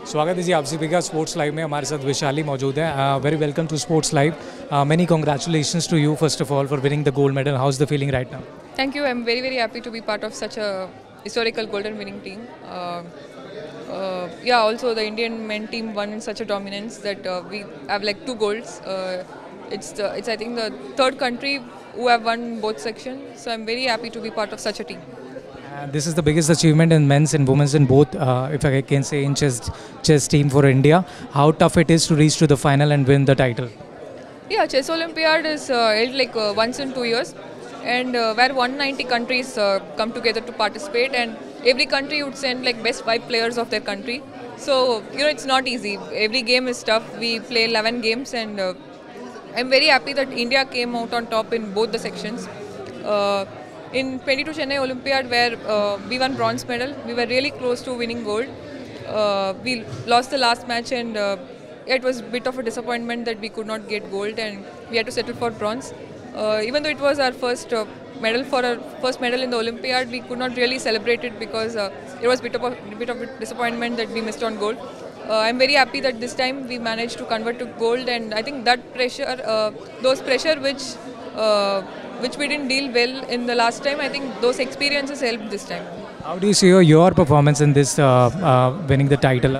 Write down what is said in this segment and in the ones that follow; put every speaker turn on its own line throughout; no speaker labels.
स्वागत है जी आप सभी का स्पोर्ट्स लाइव में। हमारे साथ वैशाली मौजूद है। Very welcome to sports live. Many congratulations to you first of all for winning the gold medal. How's the feeling right now?
Thank you. I'm very happy to be part of such a historical golden winning team. Yeah, also the Indian men team won in such a dominance that we have like 2 golds. It's I think the third country who have won both sections. So I'm very happy to be part of such a team.
This is the biggest achievement in men's and women's in both, if I can say, in chess team for India. How tough it is to reach to the final and win the title?
Yeah, Chess Olympiad is held like once in 2 years, and where 190 countries come together to participate, and every country would send like best 5 players of their country. So it's not easy. Every game is tough. We play 11 games, and I'm very happy that India came out on top in both the sections. In 22 Chennai Olympiad, where we won bronze medal, we were really close to winning gold. We lost the last match, and it was a bit of a disappointment that we could not get gold, and we had to settle for bronze. Even though it was our first medal in the Olympiad, we could not really celebrate it because it was a bit of a disappointment that we missed on gold. I'm very happy that this time we managed to convert to gold, and I think that pressure, those pressure which we didn't deal well in the last time, I think those experiences helped this time.
How do you see your performance in this winning the title?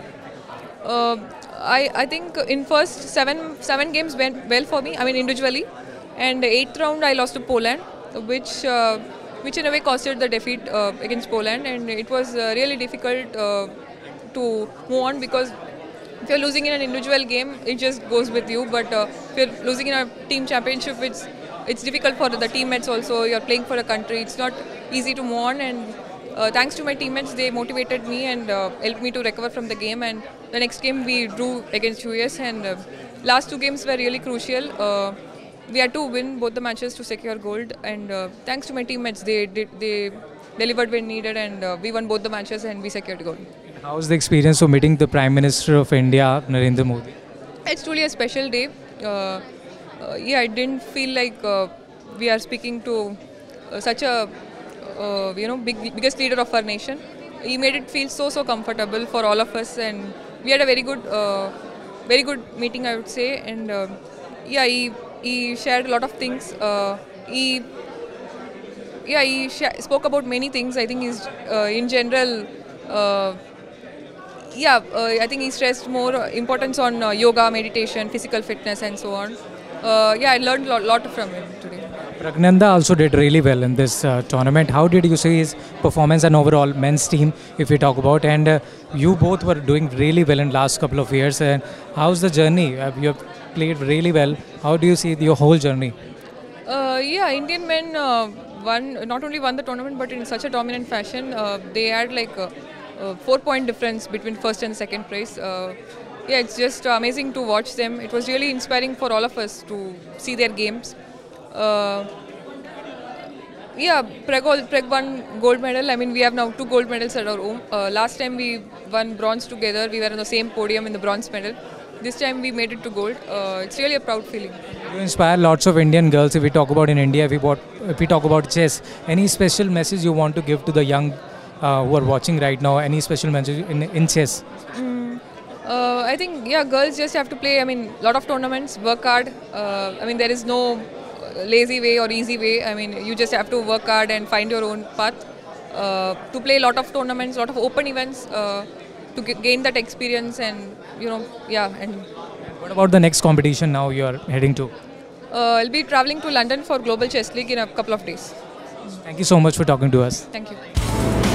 I think in first seven games went well for me. I mean individually, and 8th round I lost to Poland, which in a way costed the defeat against Poland, and it was really difficult to move on because if you're losing in an individual game, it just goes with you. But if you're losing in a team championship, it's difficult for the teammates also. You're playing for a country. It's not easy to move on, and thanks to my teammates, they motivated me and helped me to recover from the game. And the next game we drew against US, and last 2 games were really crucial. We had to win both the matches to secure gold, and thanks to my teammates, they delivered when needed, and we won both the matches and we secured gold.
How's the experience of meeting the Prime Minister of India, Narendra Modi?
It's truly a special day. Yeah, I didn't feel like we are speaking to such a biggest leader of our nation. He made it feel so comfortable for all of us, and we had a very good meeting, I would say. And yeah, he shared a lot of things. He spoke about many things. I think he's in general. I think he stressed more importance on yoga, meditation, physical fitness, and so on. I learned a lot from him today.
Pragnanda also did really well in this tournament. How did you see his performance and overall men's team, if we talk about? And you both were doing really well in last couple of years. And how's the journey? You have played really well. How do you see your whole journey?
Indian men not only won the tournament, but in such a dominant fashion. They had like a 4-point difference between first and second place. It's just amazing to watch them. It was really inspiring for all of us to see their games. Preg won gold medal. I mean, we have now 2 gold medals at our home. Last time we won bronze together. We were on the same podium in the bronze medal. This time we made it to gold. It's really a proud feeling.
You inspire lots of Indian girls. If we talk about in India, if we talk about chess, any special message you want to give to the young who are watching right now? Any special message in chess?
I think girls just have to play. I mean, lot of tournaments, work hard. I mean, there is no lazy way or easy way. I mean, you just have to work hard and find your own path. To play a lot of tournaments, lot of open events, to gain that experience, and And
what about the next competition now you are heading to?
I'll be traveling to London for Global Chess League in a couple of days.
Thank you so much for talking to us.
Thank you.